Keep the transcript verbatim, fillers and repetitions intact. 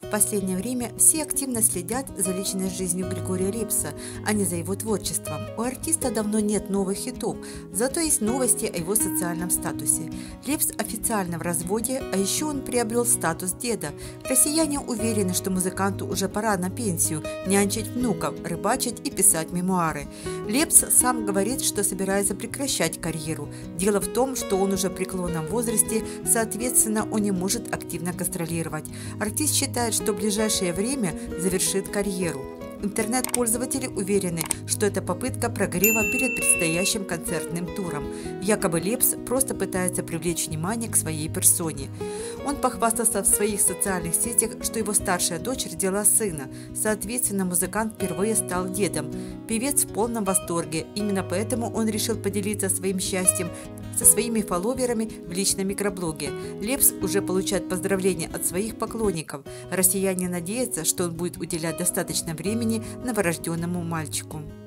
В последнее время все активно следят за личной жизнью Григория Лепса, а не за его творчеством. У артиста давно нет новых хитов, зато есть новости о его социальном статусе. Лепс официально в разводе, а еще он приобрел статус деда. Россияне уверены, что музыканту уже пора на пенсию, нянчить внуков, рыбачить и писать мемуары. Лепс сам говорит, что собирается прекращать карьеру. Дело в том, что он уже в преклонном возрасте, соответственно, он не может активно гастролировать. Артист считает, что в ближайшее время завершит карьеру. Интернет-пользователи уверены, что это попытка прогрева перед предстоящим концертным туром. Якобы Лепс просто пытается привлечь внимание к своей персоне. Он похвастался в своих социальных сетях, что его старшая дочь родила сына. Соответственно, музыкант впервые стал дедом. Певец в полном восторге. Именно поэтому он решил поделиться своим счастьем со своими фолловерами в личном микроблоге. Лепс уже получает поздравления от своих поклонников. Россияне надеются, что он будет уделять достаточно времени новорожденному мальчику.